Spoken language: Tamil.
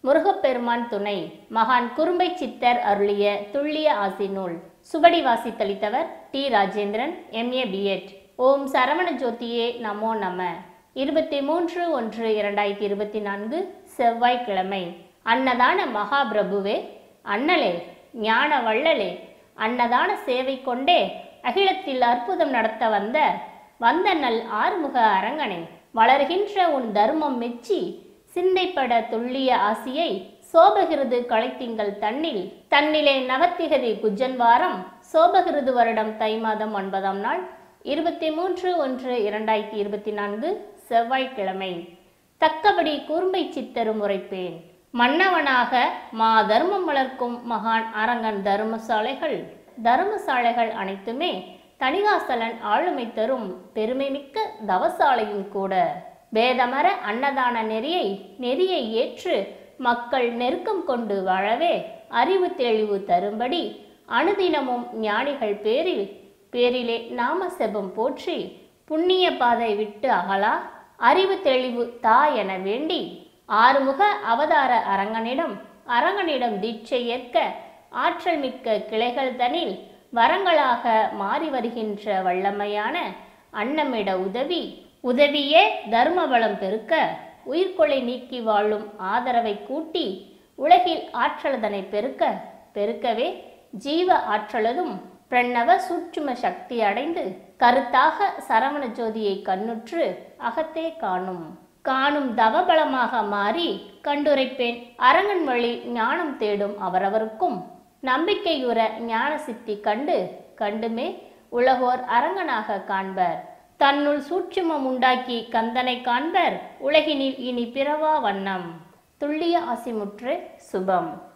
முருகப்பெருமான் துணை. மகான் குறும்பை சித்தர் அருளிய துல்லிய ஆசி நூல். சுவடி வாசித்தளித்தவர் டி. Rajendran, MA B.Ed. ஓம் சரவண ஜோதியே நமோ நம. 23/1/2024 செவ்வாய்க்கிழமை. அன்னதான மகாபிரபுவே, அண்ணலே, ஞான வள்ளலே, அன்னதான சேவை கொண்டே அகிலத்தில் அற்புதம் நடத்த வந்த நல் ஆறுமுக அரங்கனே, வளர்கின்ற உன் தர்மம் மெச்சி சிந்தைப்பட துல்லிய ஆசியை சோபகிருது களைத்திங்கள் தன்னிலே நவத்திகதி குஜன்வாரம் சோபகிருது வருடம் தை மாதம் 9ஆம் நாள் 23/1/2024 செவ்வாய்க்கிழமை. தக்கபடி கூர்மை சித்தரும் உரைப்பேன். மன்னவனாக மா தர்மம் வளர்க்கும் மகான் அரங்கன் தர்மசாலைகள் அனைத்துமே தணிகாசலன் ஆளுமை தரும் பெருமை மிக்க தவசாலையும் கூட. வேதமர அன்னதான நெறியை ஏற்று மக்கள் நெருக்கம் கொண்டு வாழவே அறிவு தெளிவு தரும்படி அனுதினமும் ஞானிகள் பேரிலே நாம செபம் போற்றி புண்ணிய பாதை விட்டு அகலா அறிவு தெளிவு தா என வேண்டி ஆறுமுக அவதார அரங்கனிடம் தீட்சை ஏற்க ஆற்றல் மிக்க கிளைகள் தனில் வரங்களாக மாறி வருகின்ற வல்லமையான அன்னமிட உதவியே தர்ம பலம் பெருக்க உயிர்கொலை நீக்கி வாழும் ஆதரவை கூட்டி உலகில் ஆற்றலதனை பெருக்கவே ஜீவ ஆற்றலதும் பிரணவ சூட்சும சக்தி அடைந்து கருத்தாக சரவண ஜோதியை கண்ணுற்று அகத்தே காணும் தவபலமாக மாறி கண்டுரைப்பேன். அரங்கன் வழி ஞானம் தேடும் அவரவருக்கும் நம்பிக்கையுற ஞான சித்தி கண்டுமே உலகோர் அரங்கனாக காண்பர். தன்னுள் சூட்சுமம் உண்டாக்கி கந்தனை காண்பர். உலகினில் இனி பிறவா வண்ணம். துல்லிய ஆசிமுற்று சுபம்.